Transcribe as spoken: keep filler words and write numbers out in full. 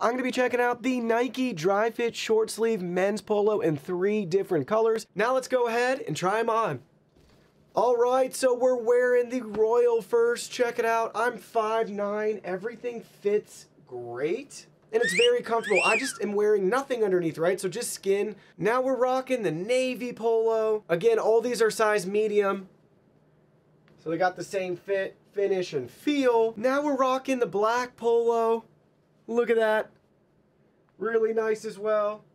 I'm going to be checking out the Nike Dri-FIT short sleeve men's polo in three different colors. Now let's go ahead and try them on. All right, so we're wearing the Royal first. Check it out. I'm five nine. Everything fits great. And it's very comfortable. I just am wearing nothing underneath, right? So just skin. Now we're rocking the navy polo. Again, all these are size medium. So they got the same fit, finish, and feel. Now we're rocking the black polo. Look at that. Really nice as well.